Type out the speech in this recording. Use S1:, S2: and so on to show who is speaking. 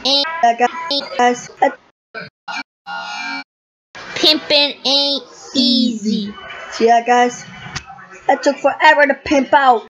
S1: Yeah, guys,
S2: Pimping ain't easy.
S1: yeah, guys, that took forever to pimp out.